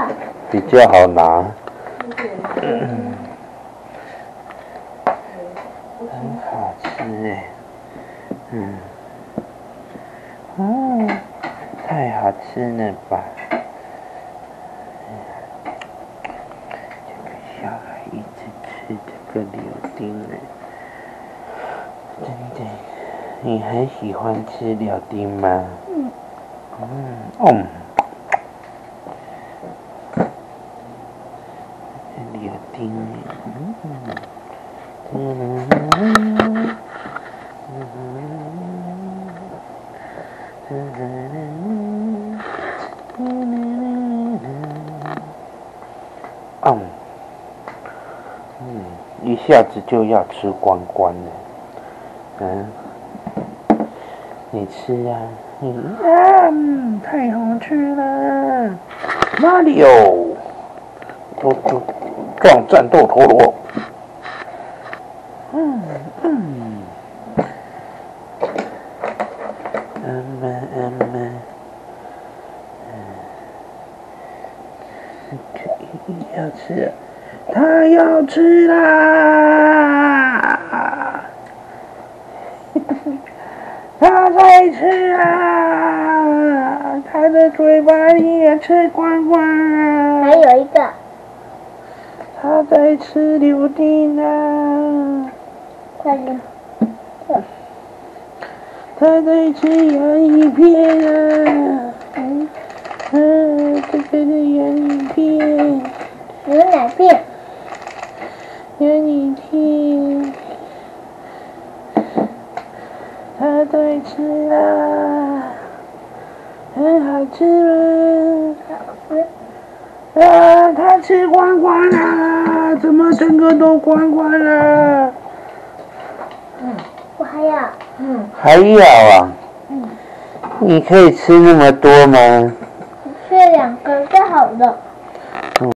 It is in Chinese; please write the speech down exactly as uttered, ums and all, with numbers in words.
比较好拿。嗯，很好吃哎。嗯，哦，太好吃了吧！这个小孩一直吃这个柳丁呢，真的。你很喜欢吃柳丁吗？嗯。嗯哦。柳丁，嗯嗯嗯嗯嗯嗯，一下子就要吃光光了。嗯，你吃啊，你啊，嗯，太好吃了。哪里有？都都撞战斗陀螺。嗯嗯。嗯嘛嗯嘛，嗯，要吃，他要吃啦！他在吃啊！他的嘴巴里也吃光光啊！ 还有一个， 他在吃柳丁啊！ 快点， 他在吃洋芋片啊！嗯，嗯，这个是洋芋片。 牛奶片。 洋芋片。他在吃啦，很好吃吗？ 好吃。 啊，他吃光光啦！怎么整个都光光了？ 嗯，我还要。嗯。 还要啊？ 嗯。 你可以吃那么多吗？ 吃两个就好了。